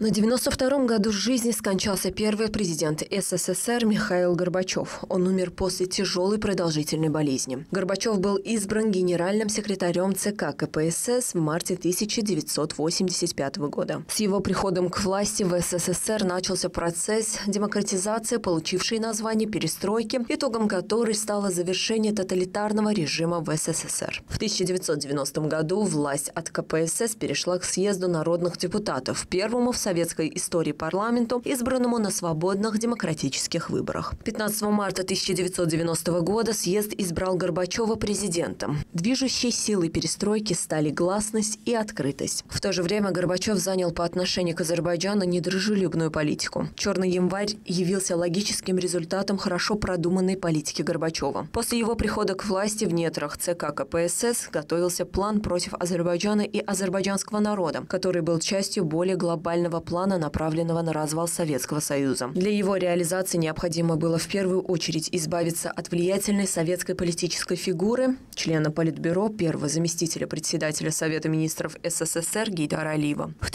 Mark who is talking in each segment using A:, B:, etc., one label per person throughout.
A: На 92-м году жизни скончался первый президент СССР Михаил Горбачев. Он умер после тяжелой продолжительной болезни. Горбачев был избран генеральным секретарем ЦК КПСС в марте 1985 года. С его приходом к власти в СССР начался процесс демократизации, получивший название перестройки, итогом которой стало завершение тоталитарного режима в СССР. В 1990 году власть от КПСС перешла к съезду народных депутатов, первому в советской истории парламенту, избранному на свободных демократических выборах. 15 марта 1990 года съезд избрал Горбачева президентом. Движущей силой перестройки стали гласность и открытость. В то же время Горбачев занял по отношению к Азербайджану недружелюбную политику. «Черный январь» явился логическим результатом хорошо продуманной политики Горбачева. После его прихода к власти в недрах ЦК КПСС готовился план против Азербайджана и азербайджанского народа, который был частью более глобального плана, направленного на развал Советского Союза. Для его реализации необходимо было в первую очередь избавиться от влиятельной советской политической фигуры, члена Политбюро, первого заместителя председателя Совета министров СССР Гейдара Алиева. В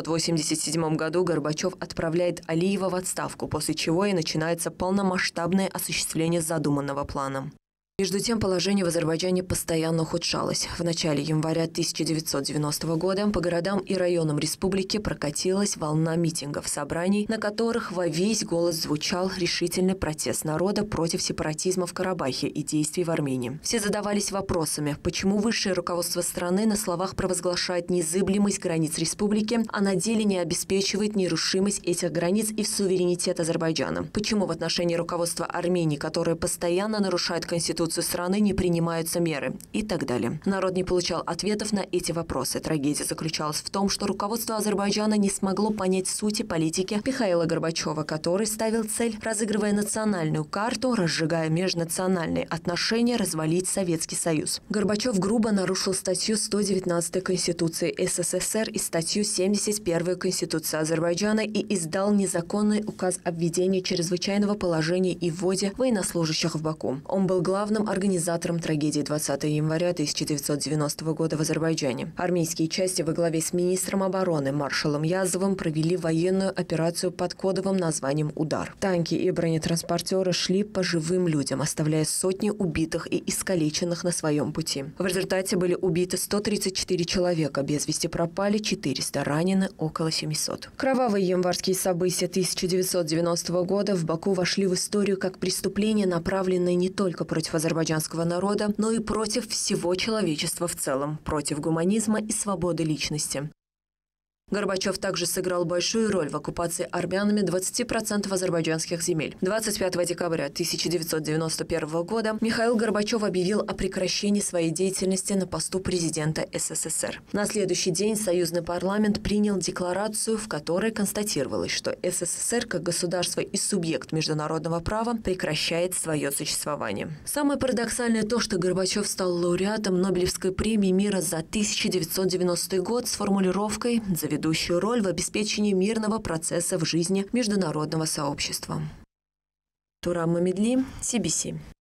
A: 1987 году Горбачев отправляет Алиева в отставку, после чего и начинается полномасштабное осуществление задуманного плана. Между тем, положение в Азербайджане постоянно ухудшалось. В начале января 1990 года по городам и районам республики прокатилась волна митингов, собраний, на которых во весь голос звучал решительный протест народа против сепаратизма в Карабахе и действий в Армении. Все задавались вопросами, почему высшее руководство страны на словах провозглашает незыблемость границ республики, а на деле не обеспечивает нерушимость этих границ и суверенитет Азербайджана. Почему в отношении руководства Армении, которое постоянно нарушает Конституцию страны, не принимаются меры и так далее. Народ не получал ответов на эти вопросы. Трагедия заключалась в том, что руководство Азербайджана не смогло понять сути политики Михаила Горбачева, который ставил цель, разыгрывая национальную карту, разжигая межнациональные отношения, развалить Советский Союз. Горбачев грубо нарушил статью 119 Конституции СССР и статью 71 Конституции Азербайджана и издал незаконный указ о введении чрезвычайного положения и вводе военнослужащих в Баку. Он был главным организатором трагедии 20 января 1990 года в Азербайджане. Армейские части во главе с министром обороны маршалом Язовым провели военную операцию под кодовым названием «Удар». Танки и бронетранспортеры шли по живым людям, оставляя сотни убитых и искалеченных на своем пути. В результате были убиты 134 человека, без вести пропали 400, ранены около 700. Кровавые январские события 1990 года в Баку вошли в историю как преступление, направленное не только против азербайджанского народа, но и против всего человечества в целом, против гуманизма и свободы личности. Горбачев также сыграл большую роль в оккупации армянами 20% азербайджанских земель. 25 декабря 1991 года Михаил Горбачев объявил о прекращении своей деятельности на посту президента СССР. На следующий день союзный парламент принял декларацию, в которой констатировалось, что СССР как государство и субъект международного права прекращает свое существование. Самое парадоксальное то, что Горбачев стал лауреатом Нобелевской премии мира за 1990 год с формулировкой «за ведущую роль в обеспечении мирного процесса в жизни международного сообщества». Турам Мамедли, CBC.